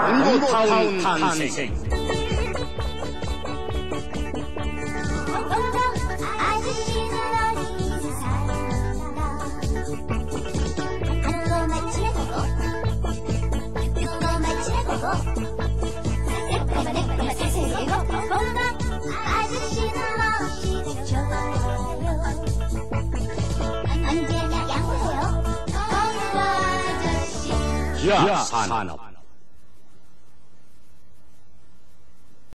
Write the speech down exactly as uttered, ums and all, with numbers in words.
연고타운 탄생. 언제나 양보해요. 건우 아저씨. 야, 산업.